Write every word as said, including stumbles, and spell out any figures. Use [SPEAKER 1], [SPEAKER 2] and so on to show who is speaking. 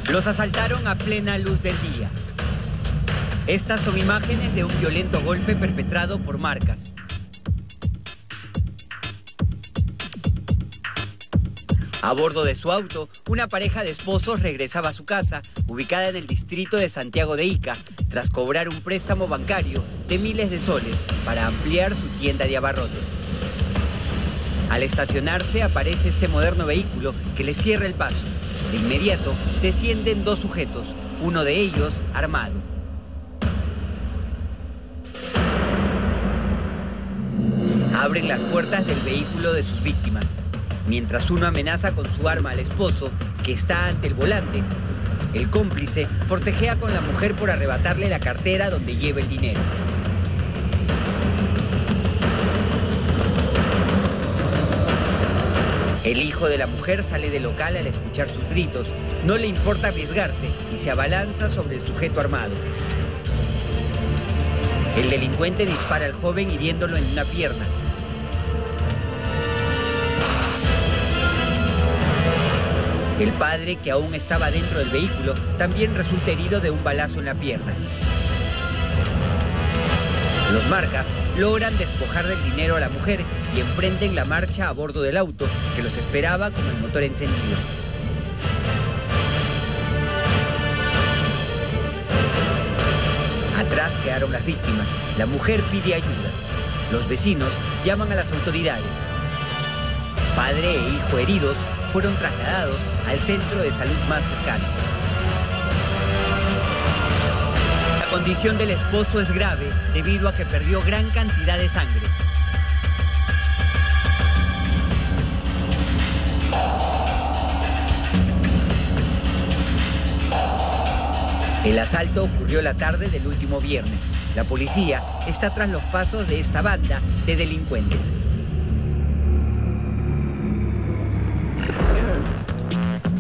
[SPEAKER 1] Los asaltaron a plena luz del día. Estas son imágenes de un violento golpe perpetrado por Marcas. A bordo de su auto, una pareja de esposos regresaba a su casa, ubicada en el distrito de Santiago de Ica, tras cobrar un préstamo bancario de miles de soles para ampliar su tienda de abarrotes. Al estacionarse aparece este moderno vehículo que les cierra el paso. De inmediato descienden dos sujetos, uno de ellos armado. Abren las puertas del vehículo de sus víctimas. Mientras uno amenaza con su arma al esposo, que está ante el volante, el cómplice forcejea con la mujer por arrebatarle la cartera donde lleva el dinero. El hijo de la mujer sale del local al escuchar sus gritos. No le importa arriesgarse y se abalanza sobre el sujeto armado. El delincuente dispara al joven hiriéndolo en una pierna. El padre, que aún estaba dentro del vehículo, también resulta herido de un balazo en la pierna. Los Marcas logran despojar del dinero a la mujer y emprenden la marcha a bordo del auto, que los esperaba con el motor encendido. Atrás quedaron las víctimas. La mujer pide ayuda. Los vecinos llaman a las autoridades. Padre e hijo heridos fueron trasladados al centro de salud más cercano. La condición del esposo es grave debido a que perdió gran cantidad de sangre. El asalto ocurrió la tarde del último viernes. La policía está tras los pasos de esta banda de delincuentes.